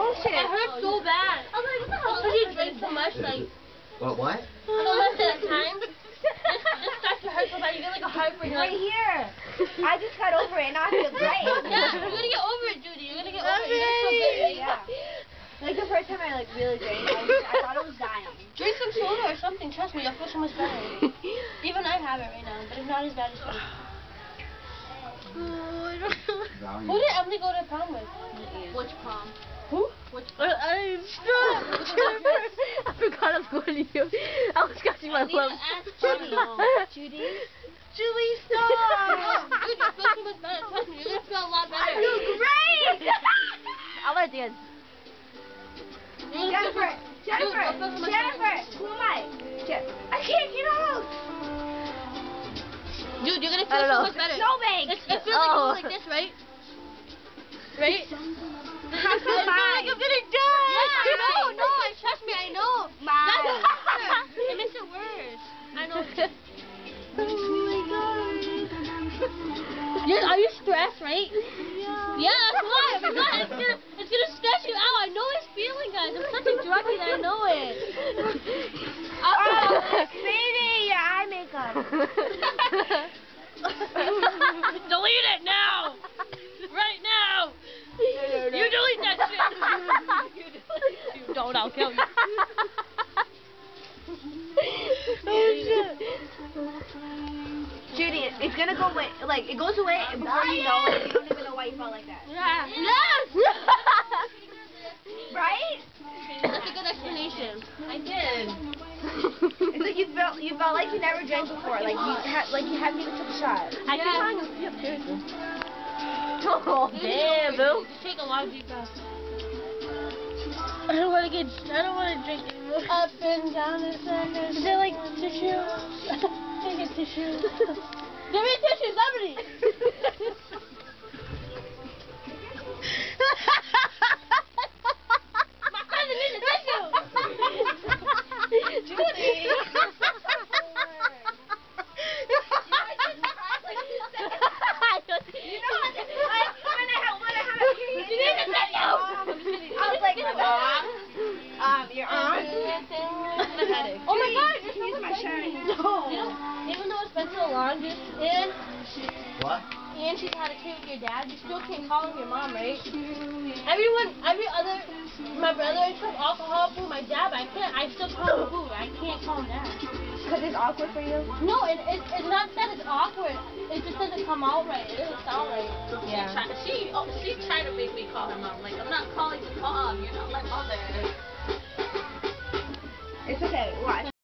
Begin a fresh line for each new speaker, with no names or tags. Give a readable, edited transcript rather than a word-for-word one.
Oh shit.
It hurts so bad. I was like, what the hell? Because you drink so much, like.
What?
So much at a time. This starts to hurt so bad. You get like a heartburn.
Right here. I just got over it and I feel great.
Yeah, you're gonna get over it, Judy. You're gonna get over it. You're gonna feel good.
Yeah. Like the first time I like really drank, I thought I was dying.
Drink some soda or something. Trust me, you'll feel so much better. Even I have it right now, but it's not as bad as you. Who did Emily go to prom with?
Which prom?
Who?
Which
I forgot I was going to you. I was scratching my lip.
Judy?
Julie, stop! Dude, you feel so much better. Trust me, you're gonna feel a lot better.
I feel great!
I want to dance.
Jennifer! Who am I? I can't get out!
Dude, you're gonna feel so much better.
Snowbank!
It feels like going like this, right? Right?
I feel
like I'm gonna die! Yeah, no, trust me, I know. It makes it worse. I know. Are you stressed, right? Yeah, that's why. It's gonna stress you out. I know this feeling, guys. I'm such a druggie that I know it.
Baby, your eye makeup.
Delete it now! Right now! You delete that shit! You don't, I'll kill you.
Judy, it's gonna go away. Like, it goes away before you know it. You don't even know why you felt like that.
Yeah. Yes!
Right?
That's a good explanation.
I did.
It's like you felt like you never drank before. Like you haven't even took a shot.
I keep trying to skip, seriously. Oh, damn, boo. Just take a lot of deep breaths. I don't want to drink anymore. Up and down the center. Is there like tissue? Can I get tissue? Give me tissue, somebody! My cousin needs a tissue! Judy!
Your aunt?
Oh my god, you're
Here's my shirt.
No. Even though it's been so long,
What?
and she's had a kid with your dad, you still can't call him your mom, right? My brother and stuff, alcohol, boo, my dad, but I still call him boo. I can't call him dad.
Because it's awkward for you?
No, it's not that it's awkward. It just doesn't come out right. It doesn't sound right.
Yeah. She tried to make me call her mom. Like, I'm not calling you mom. You're not my mother.
It's okay. Watch.